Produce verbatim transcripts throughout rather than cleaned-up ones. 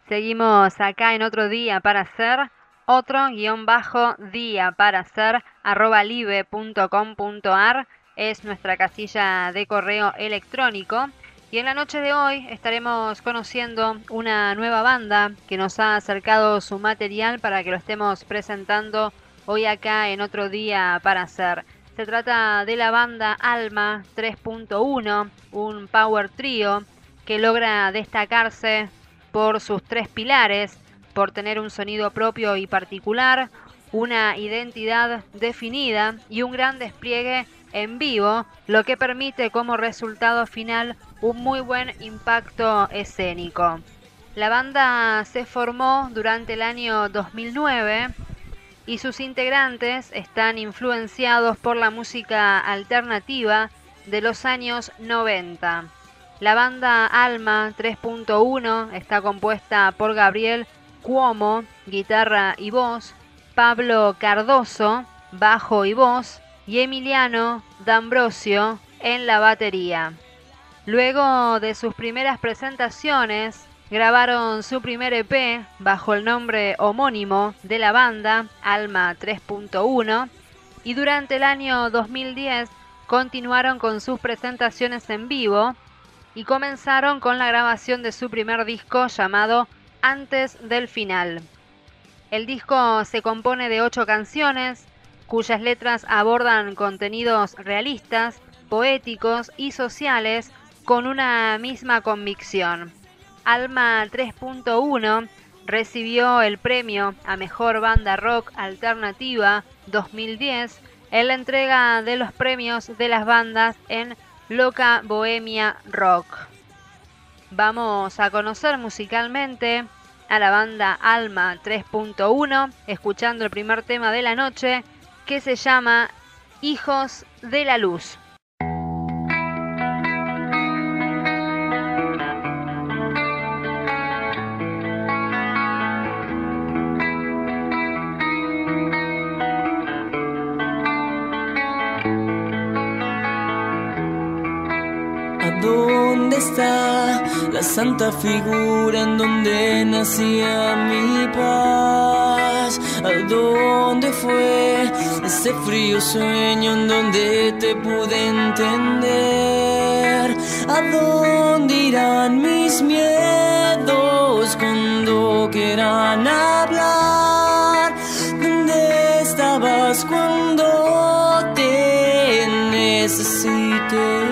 Seguimos acá en otro día para hacer, otro guión bajo día para hacer, arroba live punto com punto ar es nuestra casilla de correo electrónico. Y en la noche de hoy estaremos conociendo una nueva banda que nos ha acercado su material para que lo estemos presentando hoy acá en otro día para hacer. Se trata de la banda Alma tres punto uno, un power trio que logra destacarse por sus tres pilares, por tener un sonido propio y particular, una identidad definida y un gran despliegue en vivo, lo que permite como resultado final un muy buen impacto escénico. La banda se formó durante el año dos mil nueve y sus integrantes están influenciados por la música alternativa de los años noventa. La banda Alma tres punto uno está compuesta por Gabriel Cuomo, guitarra y voz, Pablo Cardoso, bajo y voz, y Emiliano D'Ambrosio en la batería. Luego de sus primeras presentaciones, grabaron su primer E P bajo el nombre homónimo de la banda, Alma tres punto uno, y durante el año dos mil diez continuaron con sus presentaciones en vivo y comenzaron con la grabación de su primer disco llamado Antes del Final. El disco se compone de ocho canciones, cuyas letras abordan contenidos realistas, poéticos y sociales con una misma convicción. Alma tres punto uno recibió el premio a Mejor Banda Rock Alternativa dos mil diez en la entrega de los premios de las bandas en Loca Bohemia Rock. Vamos a conocer musicalmente a la banda Alma tres punto uno, escuchando el primer tema de la noche, que se llama Hijos de la Luz. ¿Dónde está la santa figura en donde nacía mi paz? ¿A dónde fue ese frío sueño en donde te pude entender? ¿A dónde irán mis miedos cuando quieran hablar? ¿Dónde estabas cuando te necesité?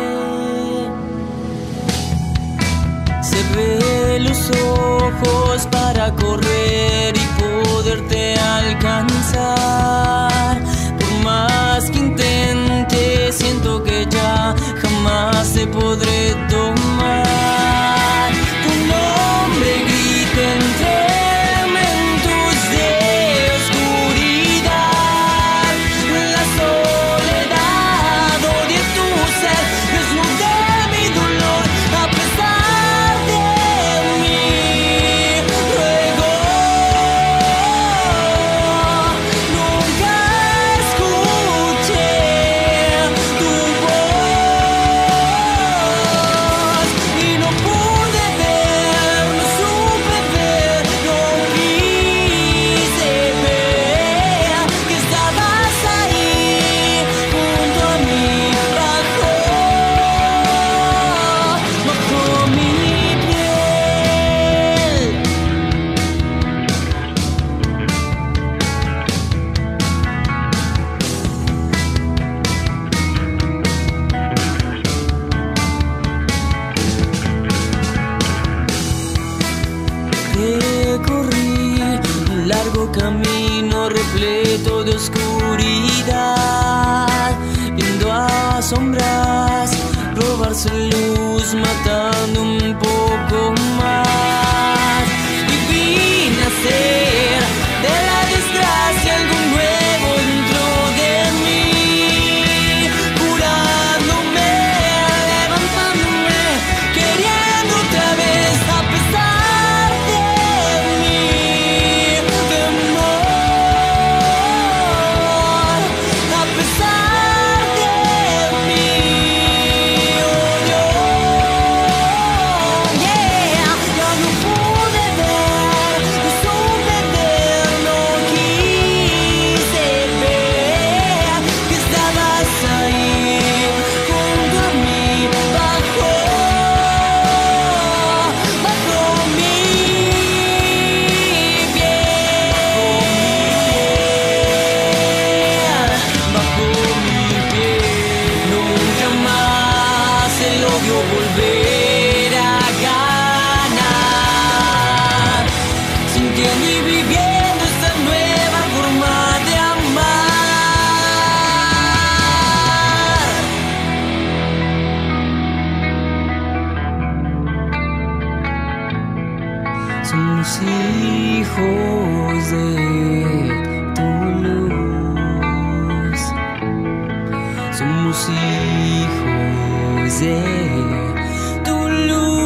Cerré los ojos para correr y poderte alcanzar. Por más que intente, siento que ya jamás te podré tomar. Tu nombre grita entre tormentos de oscuridad. La soledad odia tu ser, desnudé mi dolor a pesar de camino repleto de oscuridad, viendo a sombras robarse luz, matando un poco más. Y vi nacer de la desgracia algo nuevo dentro de mí, curándome, levantándome, queriendo otra vez a pesar de mí. A pesar de mí, oh, yo, yeah, ya no somos hijos de tu luz, somos hijos de tu luz.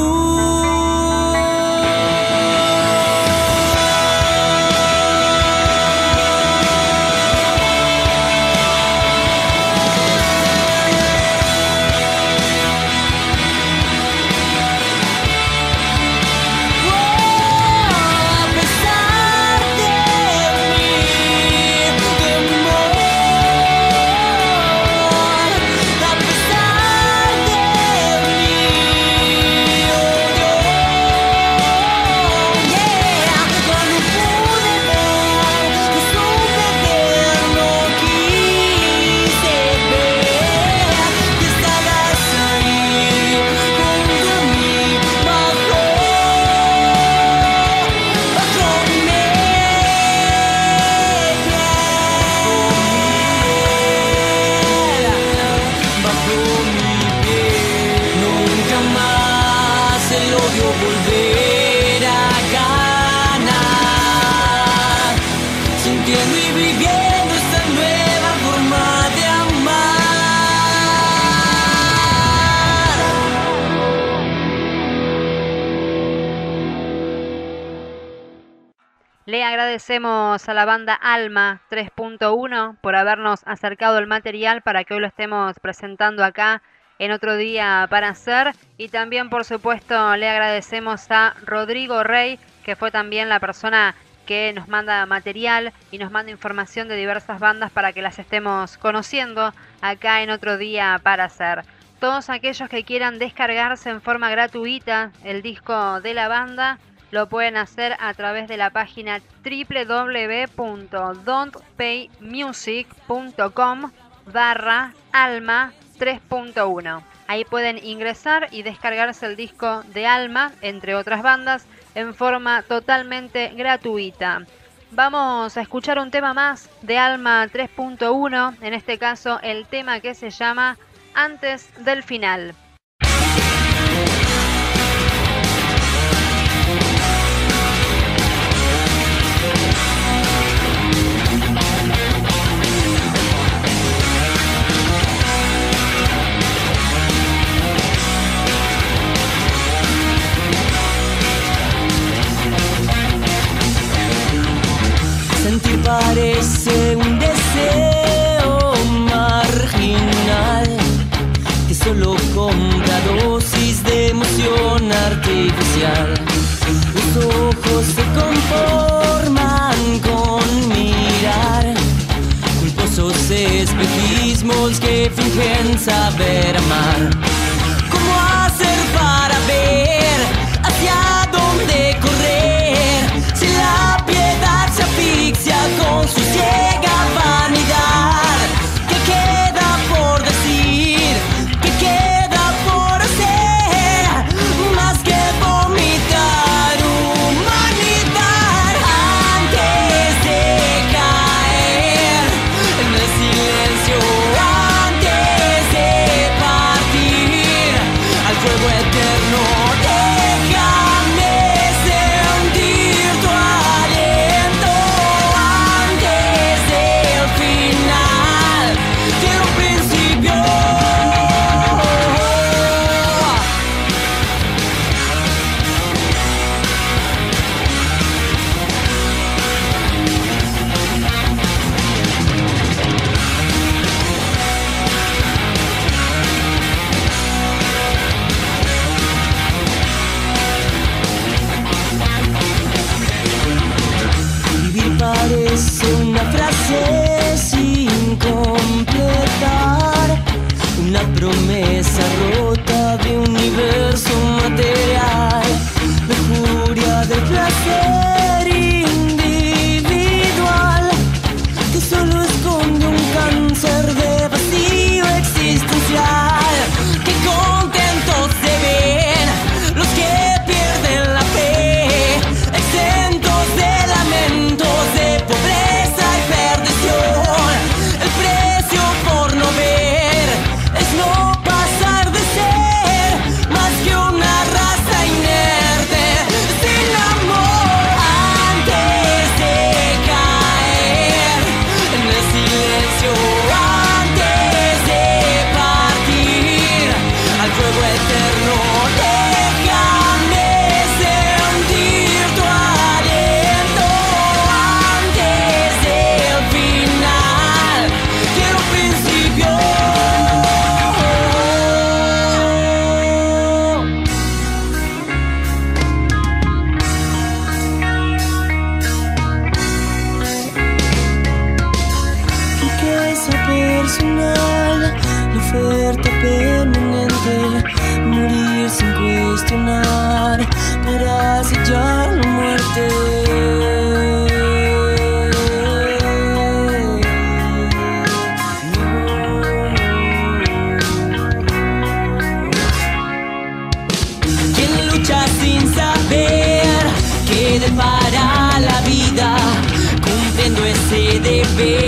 Volver a ganar, sintiendo y viviendo esta nueva forma de amar. Le agradecemos a la banda Alma tres punto uno por habernos acercado el material para que hoy lo estemos presentando acá en Otro Día para Hacer, y también por supuesto le agradecemos a Rodrigo Rey, que fue también la persona que nos manda material y nos manda información de diversas bandas para que las estemos conociendo acá en Otro Día para Hacer. Todos aquellos que quieran descargarse en forma gratuita el disco de la banda lo pueden hacer a través de la página doble u doble u doble u punto don'tpaymusic punto com barra alma tres punto uno. Ahí pueden ingresar y descargarse el disco de Alma, entre otras bandas, en forma totalmente gratuita. Vamos a escuchar un tema más de Alma tres punto uno, en este caso el tema que se llama Antes del Final. Sentir parece un deseo marginal que solo compra dosis de emoción artificial. Los ojos se conforman con mirar culposos espejismos que fingen saber amar. ¿Cómo hacer para ver hacia dónde correr si la piedad se asfixia con su ciega vanidad? ¿Qué queda por decir? ¿Qué queda por hacer? Más que vomitar humanidad antes de caer en el silencio, antes de partir al fuego eterno. Déjame sentir tu aliento antes del final. Quiero un principio. Vivir parece una frase sin completar, una promesa rota de universo material, lujuria del placer individual que solo esconde un cáncer de vacío existencial. Qué contentos se ven los que pierden la fe, exentos de lamentos, de pobreza y perdición. El precio por no ver es no pasar de ser más que una raza inerte sin amor. oferta permanente, morir sin cuestionar para sellar la muerte. Sin saber qué depara la vida, cumpliendo ese deber.